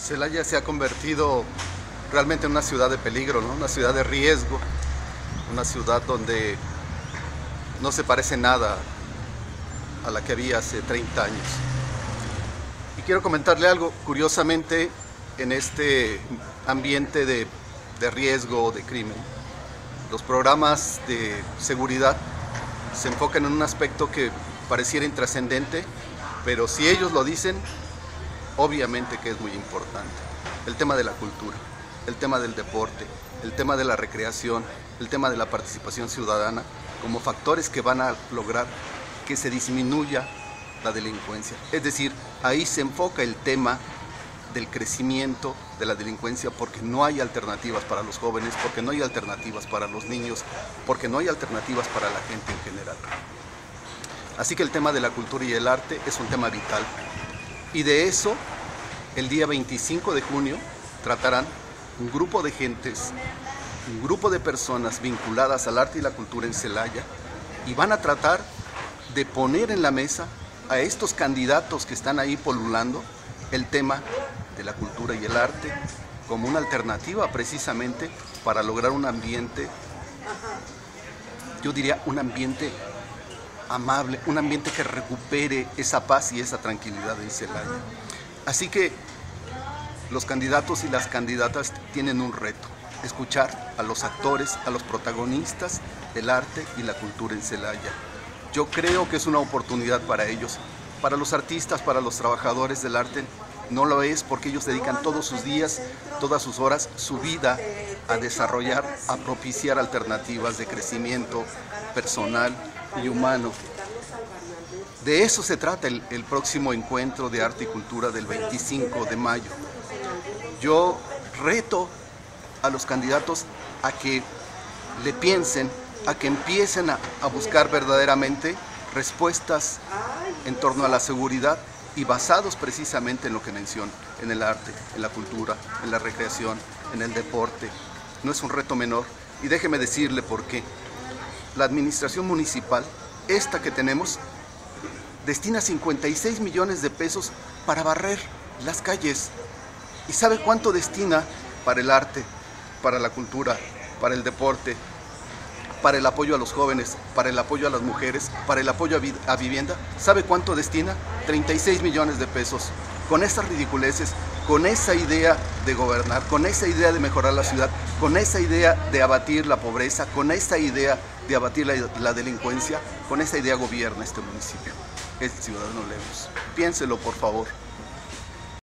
Celaya se ha convertido realmente en una ciudad de peligro, ¿no? Una ciudad de riesgo, una ciudad donde no se parece nada a la que había hace 30 años. Y quiero comentarle algo, curiosamente, en este ambiente de riesgo, de crimen, los programas de seguridad se enfocan en un aspecto que pareciera intrascendente, pero si ellos lo dicen, obviamente que es muy importante. El tema de la cultura, el tema del deporte, el tema de la recreación, el tema de la participación ciudadana, como factores que van a lograr que se disminuya la delincuencia. Es decir, ahí se enfoca el tema del crecimiento de la delincuencia, porque no hay alternativas para los jóvenes, porque no hay alternativas para los niños, porque no hay alternativas para la gente en general. Así que el tema de la cultura y el arte es un tema vital. Y de eso, el día 25 de junio, tratarán un grupo de gentes, un grupo de personas vinculadas al arte y la cultura en Celaya, y van a tratar de poner en la mesa a estos candidatos que están ahí polulando el tema de la cultura y el arte como una alternativa precisamente para lograr un ambiente, yo diría un ambiente amable, un ambiente que recupere esa paz y esa tranquilidad en Celaya. Así que los candidatos y las candidatas tienen un reto: escuchar a los actores, a los protagonistas del arte y la cultura en Celaya. Yo creo que es una oportunidad para ellos. Para los artistas, para los trabajadores del arte, no lo es, porque ellos dedican todos sus días, todas sus horas, su vida a desarrollar, a propiciar alternativas de crecimiento personal y humano. De eso se trata el próximo encuentro de arte y cultura del 25 de mayo. Yo reto a los candidatos a que le piensen, a que empiecen a buscar verdaderamente respuestas en torno a la seguridad y basados precisamente en lo que menciono, en el arte, en la cultura, en la recreación, en el deporte. No es un reto menor, y déjeme decirle por qué. La administración municipal, esta que tenemos, destina 56 millones de pesos para barrer las calles. ¿Y sabe cuánto destina para el arte, para la cultura, para el deporte, para el apoyo a los jóvenes, para el apoyo a las mujeres, para el apoyo a vivienda? ¿Sabe cuánto destina? 36 millones de pesos. Con esas ridiculeces, con esa idea de gobernar, con esa idea de mejorar la ciudad, con esa idea de abatir la pobreza, con esa idea de abatir la delincuencia, con esa idea gobierna este municipio. Es Ciudadano Lemos. Piénselo, por favor.